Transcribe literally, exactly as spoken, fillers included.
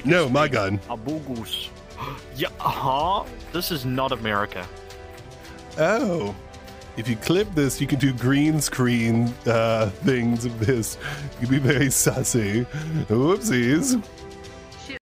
No, my gun. Abugus. Yeah, huh? This is not America. Oh. If you clip this, you can do green screen uh, things of this. You can be very sassy. Whoopsies.